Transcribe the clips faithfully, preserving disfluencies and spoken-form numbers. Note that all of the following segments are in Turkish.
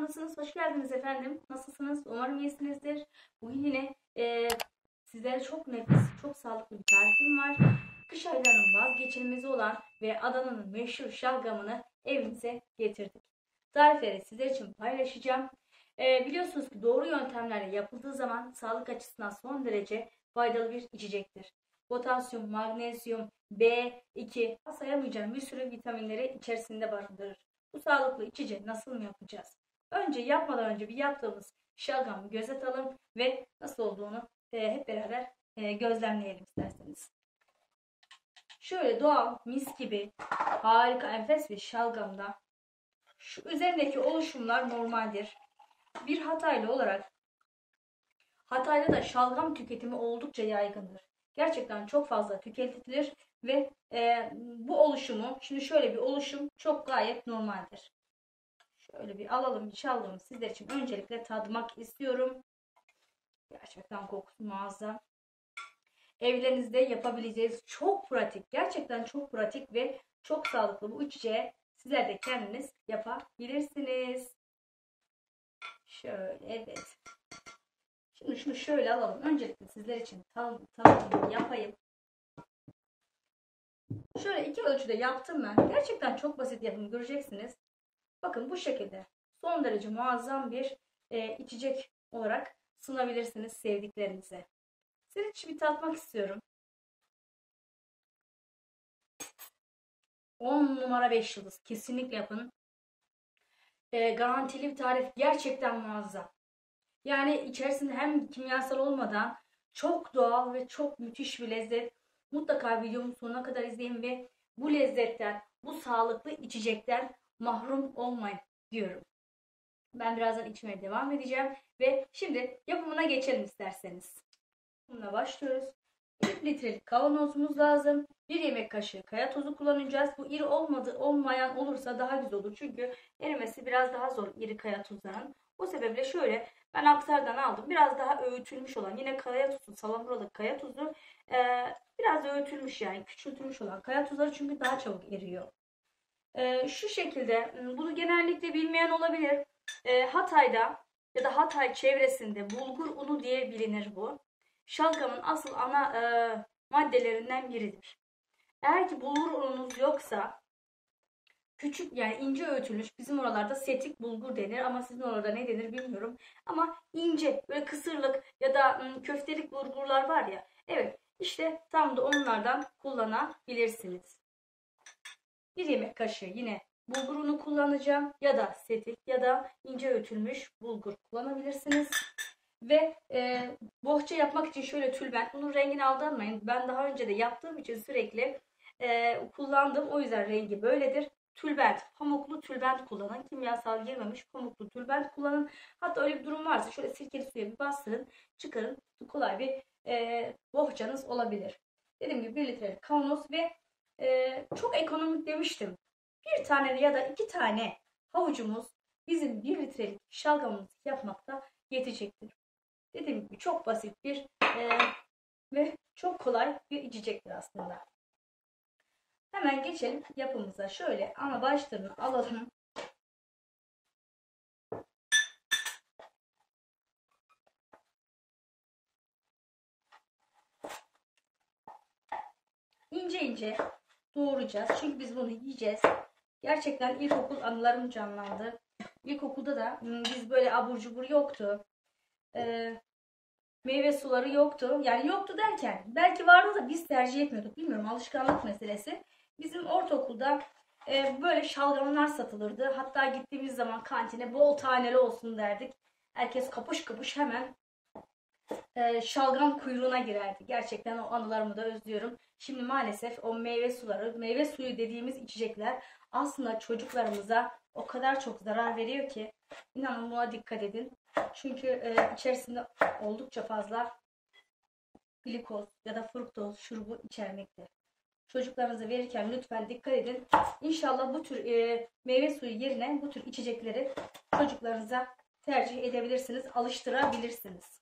kanalındasınız. Hoş geldiniz efendim. Nasılsınız? Umarım iyisinizdir. Bugün yine e, sizlere çok nefis, çok sağlıklı bir tarifim var. Kış aylarının vazgeçilmezi olan ve Adana'nın meşhur şalgamını evinize getirdik. Tarifleri sizler için paylaşacağım. E, biliyorsunuz ki doğru yöntemlerle yapıldığı zaman sağlık açısından son derece faydalı bir içecektir. Potasyum, magnezyum, B iki, sayamayacağım bir sürü vitaminleri içerisinde barındırır. Bu sağlıklı içeceği nasıl mı yapacağız? Önce yapmadan önce bir yaptığımız şalgamı göz atalım ve nasıl olduğunu e, hep beraber e, gözlemleyelim isterseniz. Şöyle doğal, mis gibi, harika, enfes bir şalgamda şu üzerindeki oluşumlar normaldir. Bir Hataylı olarak Hatay'da da şalgam tüketimi oldukça yaygındır. Gerçekten çok fazla tüketilir ve e, bu oluşumu, şimdi şöyle bir oluşum çok gayet normaldir. Şöyle bir alalım, bir şalgamı sizler için öncelikle tadmak istiyorum. Gerçekten kokusu muazzam. Evlerinizde yapabileceğiniz çok pratik, gerçekten çok pratik ve çok sağlıklı bu içeceği sizler de kendiniz yapabilirsiniz. Şöyle, evet. Şimdi şunu şöyle alalım. Öncelikle sizler için tanıtımını yapayım. Şöyle iki ölçüde yaptım ben. Gerçekten çok basit yapımı göreceksiniz. Bakın bu şekilde son derece muazzam bir e, içecek olarak sunabilirsiniz sevdiklerinize. Sizin için bir tatmak istiyorum. on numara beş yıldız. Kesinlikle yapın. E, garantili bir tarif. Gerçekten muazzam. Yani içerisinde hem kimyasal olmadan çok doğal ve çok müthiş bir lezzet. Mutlaka videomun sonuna kadar izleyin ve bu lezzetten, bu sağlıklı içecekten mahrum olmayın diyorum. Ben birazdan içmeye devam edeceğim ve şimdi yapımına geçelim isterseniz. Bununla başlıyoruz. bir litrelik kavanozumuz lazım. bir yemek kaşığı kaya tozu kullanacağız. Bu iri olmadı, olmayan olursa daha güzel olur. Çünkü erimesi biraz daha zor iri kaya tuzların. O sebeple şöyle ben Aksar'dan aldım. Biraz daha öğütülmüş olan yine kaya tuzu, salamuralık kaya tuzu. Ee, biraz öğütülmüş yani küçültülmüş olan kaya tuzları çünkü daha çabuk eriyor. Ee, şu şekilde bunu genellikle bilmeyen olabilir. Ee, Hatay'da ya da Hatay çevresinde bulgur unu diye bilinir bu. Şalgamın asıl ana e, maddelerinden biridir. Eğer ki bulgur ununuz yoksa küçük yani ince öğütülmüş bizim oralarda setik bulgur denir ama sizin orada ne denir bilmiyorum. Ama ince böyle kısırlık ya da ım, köftelik bulgurlar var ya evet işte tam da onlardan kullanabilirsiniz. bir yemek kaşığı yine bulgur unu kullanacağım ya da setik ya da ince öğütülmüş bulgur kullanabilirsiniz. Ve e, bohça yapmak için şöyle tülbent. Bunun rengini aldanmayın. Ben daha önce de yaptığım için sürekli e, kullandım. O yüzden rengi böyledir. Tülbent, pamuklu tülbent kullanın. Kimyasal girmemiş pamuklu tülbent kullanın. Hatta öyle bir durum varsa şöyle sirkeli suya bir bastırın. Çıkarın. Kolay bir e, bohçanız olabilir. Dediğim gibi bir litrelik kavanoz ve e, çok ekonomik demiştim. Bir tane ya da iki tane havucumuz bizim bir litrelik şalgamımızı yapmakta yetecektir. Dediğim gibi çok basit bir e, ve çok kolay bir içecektir aslında. Hemen geçelim yapımıza. Şöyle ana başlığını alalım. İnce ince doğrayacağız. Çünkü biz bunu yiyeceğiz. Gerçekten ilkokul anılarım canlandı. İlkokulda da biz böyle abur cubur yoktu. Ee, meyve suları yoktu. Yani yoktu derken belki vardı da biz tercih etmiyorduk. Bilmiyorum alışkanlık meselesi. Bizim ortaokulda e, böyle şalgamlar satılırdı. Hatta gittiğimiz zaman kantine bol taneli olsun derdik. Herkes kapış kapış hemen e, şalgam kuyruğuna girerdi. Gerçekten o anılarımı da özlüyorum. Şimdi maalesef o meyve suları, meyve suyu dediğimiz içecekler aslında çocuklarımıza o kadar çok zarar veriyor ki inanın buna dikkat edin. Çünkü e, içerisinde oldukça fazla glikoz ya da fruktoz şurubu içermekte. Çocuklarınıza verirken lütfen dikkat edin. İnşallah bu tür e, meyve suyu yerine bu tür içecekleri çocuklarınıza tercih edebilirsiniz, alıştırabilirsiniz.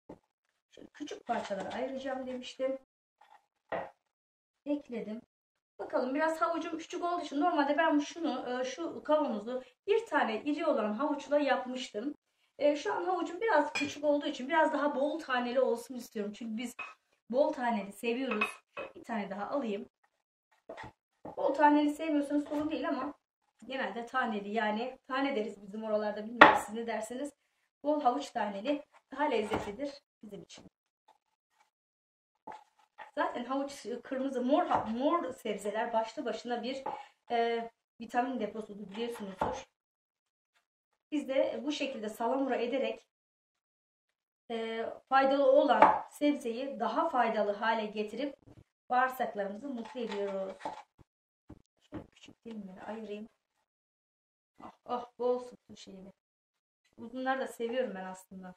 Şöyle küçük parçalara ayıracağım demiştim. Ekledim. Bakalım, biraz havucum küçük olduğu için normalde ben şunu, şu kavanozu bir tane iri olan havuçla yapmıştım. Şu an havucum biraz küçük olduğu için biraz daha bol taneli olsun istiyorum. Çünkü biz bol taneli seviyoruz. Bir tane daha alayım. Bol taneli sevmiyorsanız sorun değil ama genelde taneli, yani tane deriz bizim oralarda, bilmiyorum siz ne dersiniz. Bol havuç taneli daha lezzetlidir bizim için. Zaten havuç, kırmızı, mor mor sebzeler başlı başına bir e, vitamin deposudur, biliyorsunuzdur. Biz de bu şekilde salamura ederek e, faydalı olan sebzeyi daha faydalı hale getirip bağırsaklarımızı mutlu ediyoruz. Şöyle küçük dilimleri ayırayım. Oh, oh, bol sütlü şeyli. Uzunları da seviyorum ben aslında.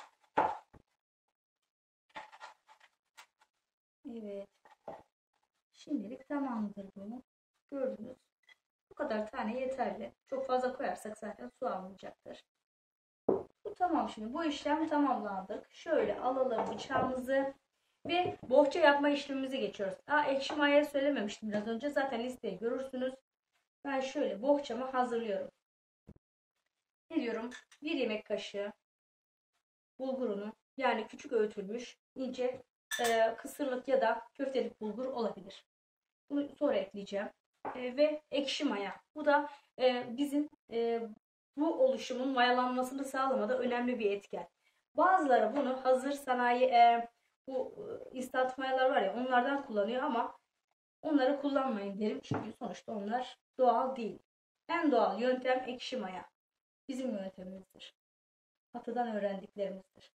Evet. Şimdilik tamamdır bunu. Gördünüz. Bu kadar tane yeterli. Çok fazla koyarsak zaten su almayacaktır. Bu tamam şimdi. Bu işlem tamamlandık. Şöyle alalım bıçağımızı ve bohça yapma işlemimize geçiyoruz. Aa, ekşi maya söylememiştim biraz önce. Zaten listeyi görürsünüz. Ben şöyle bohçamı hazırlıyorum. Ne diyorum? Bir yemek kaşığı bulgurunu, yani küçük öğütülmüş ince e, kısırlık ya da köftelik bulgur olabilir. Bunu sonra ekleyeceğim. E, ve ekşi maya. Bu da e, bizim e, bu oluşumun mayalanmasını sağlamada önemli bir etken. Bazıları bunu hazır sanayi e, bu e, instant mayalar var ya, onlardan kullanıyor ama onları kullanmayın derim. Çünkü sonuçta onlar doğal değil. En doğal yöntem ekşi maya. Bizim yöntemimizdir. Atadan öğrendiklerimizdir.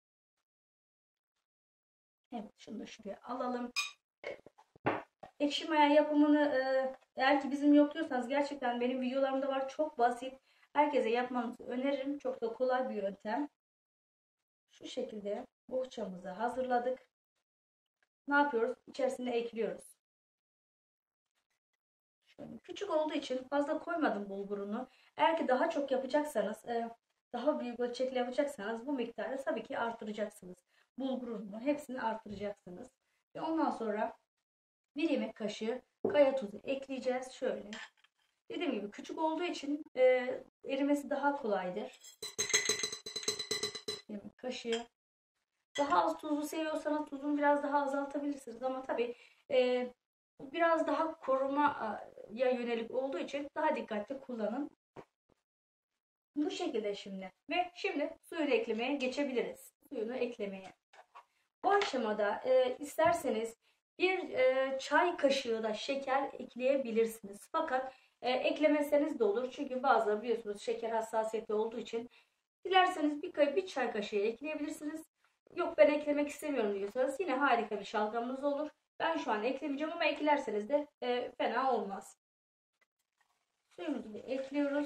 Evet, şunu da şuraya alalım. Ekşi maya yapımını e, eğer ki bizim yok diyorsanız, gerçekten benim videolarımda var. Çok basit. Herkese yapmanızı öneririm. Çok da kolay bir yöntem. Şu şekilde bohçamızı hazırladık. Ne yapıyoruz? İçerisine ekliyoruz. Şöyle küçük olduğu için fazla koymadım bulgurunu. Eğer ki daha çok yapacaksanız, e, daha büyük ölçekli yapacaksanız bu miktarı tabii ki artıracaksınız. Bulgurunu hepsini artıracaksınız. Ve ondan sonra bir yemek kaşığı kaya tuzu ekleyeceğiz. Şöyle. Dediğim gibi küçük olduğu için e, erimesi daha kolaydır. Bir yemek kaşığı. Daha az tuzlu seviyorsanız tuzunu biraz daha azaltabilirsiniz. Ama tabii e, biraz daha korumaya yönelik olduğu için daha dikkatli kullanın. Bu şekilde şimdi. Ve şimdi suyunu eklemeye geçebiliriz. Suyunu eklemeye. Bu aşamada e, isterseniz bir e, çay kaşığı da şeker ekleyebilirsiniz. Fakat e, eklemeseniz de olur. Çünkü bazıları biliyorsunuz şeker hassasiyeti olduğu için. Dilerseniz bir, bir çay kaşığı ekleyebilirsiniz. Yok ben eklemek istemiyorum diyorsanız yine harika bir şalgamınız olur. Ben şu an eklemeyeceğim ama eklerseniz de e, fena olmaz. Suyumuzu da ekliyoruz.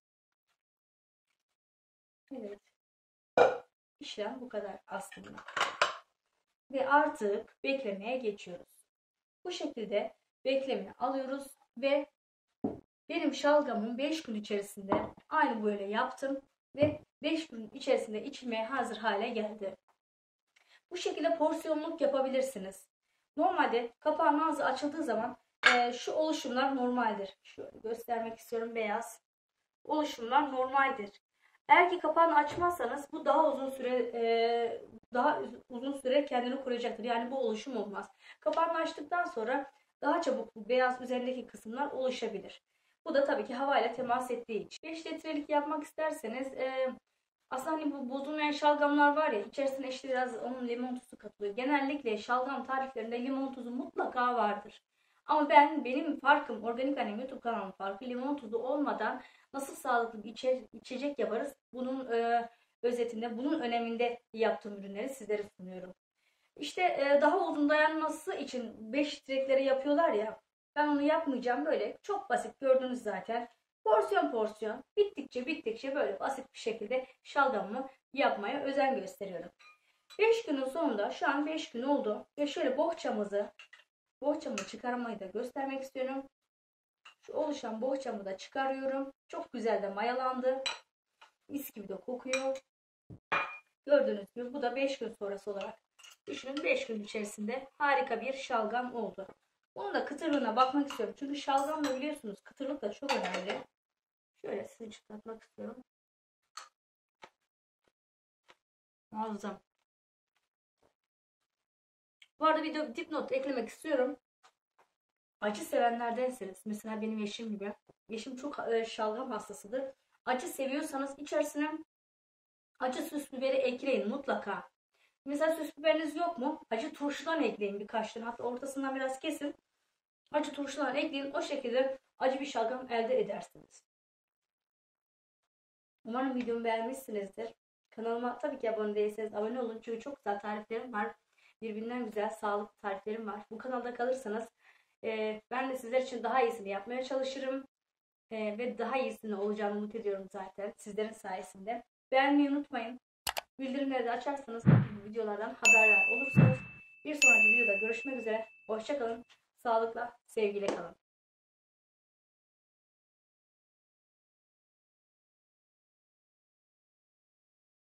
Evet. İşlem bu kadar aslında. Ve artık beklemeye geçiyoruz. Bu şekilde beklemeye alıyoruz ve benim şalgamım beş gün içerisinde aynı böyle yaptım ve beş gün içerisinde içilmeye hazır hale geldi. Bu şekilde porsiyonluk yapabilirsiniz. Normalde kapağın ağzı açıldığı zaman e, şu oluşumlar normaldir. Şöyle göstermek istiyorum, beyaz. Oluşumlar normaldir. Eğer ki kapağını açmazsanız bu daha uzun süre e, daha uzun süre kendini koruyacaktır. Yani bu oluşum olmaz. Kapağını açtıktan sonra daha çabuk bu beyaz üzerindeki kısımlar oluşabilir. Bu da tabii ki havayla temas ettiği için. beş litrelik yapmak isterseniz e, aslında hani bu bozulmayan şalgamlar var ya, içerisine işte biraz onun limon tuzu katılıyor. Genellikle şalgam tariflerinde limon tuzu mutlaka vardır. Ama ben benim farkım, Organik Annem YouTube kanalım farkı, limon tuzu olmadan nasıl sağlıklı bir içe, içecek yaparız? Bunun e, özetinde, bunun öneminde yaptığım ürünleri sizlere sunuyorum. İşte e, daha uzun dayanması için beş litreleri yapıyorlar ya. Ben onu yapmayacağım, böyle çok basit, gördünüz zaten. Porsiyon porsiyon bittikçe bittikçe böyle basit bir şekilde şalgamımı yapmaya özen gösteriyorum. beş günün sonunda, şu an beş gün oldu ve şöyle bohçamızı bohçamı çıkarmayı da göstermek istiyorum. Şu oluşan bohçamı da çıkarıyorum. Çok güzel de mayalandı. Mis gibi de kokuyor. Gördüğünüz gibi bu da beş gün sonrası olarak düşünün, beş gün içerisinde harika bir şalgam oldu. Bunun da kıtırlığına bakmak istiyorum. Çünkü şalgam da biliyorsunuz kıtırlık da çok önemli. Şöyle size çıtlatmak istiyorum. Muazzam. Bu arada bir de dipnot eklemek istiyorum. Acı sevenlerdenseniz, mesela benim eşim gibi. Eşim çok e, şalgam hastasıdır. Acı seviyorsanız içerisine acı süs biberi ekleyin mutlaka. Mesela süs biberiniz yok mu? Acı turşudan ekleyin birkaç tane. Hatta ortasından biraz kesin. Acı turşudan ekleyin. O şekilde acı bir şalgam elde edersiniz. Umarım videomu beğenmişsinizdir. Kanalıma tabii ki abone değilseniz abone olun. Çünkü çok güzel tariflerim var. Birbirinden güzel sağlıklı tariflerim var. Bu kanalda kalırsanız e, ben de sizler için daha iyisini yapmaya çalışırım. E, ve daha iyisini olacağını umut ediyorum zaten. Sizlerin sayesinde. Beğenmeyi unutmayın. Bildirimleri de açarsanız videolardan haberdar olursunuz. Bir sonraki videoda görüşmek üzere. Hoşça kalın. Sağlıkla, sevgiyle kalın.